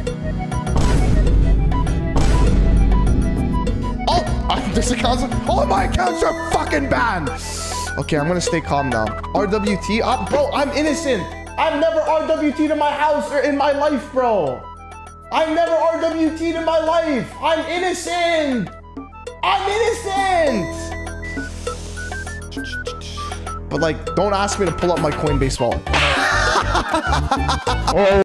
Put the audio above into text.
Oh, this account's... All my accounts are fucking banned. Okay, I'm gonna stay calm now. RWT? Bro, I'm innocent. I've never RWT'd in my house or in my life, bro. I've never RWT'd in my life. I'm innocent. I'm innocent. But like, don't ask me to pull up my Coinbase wallet. Oh.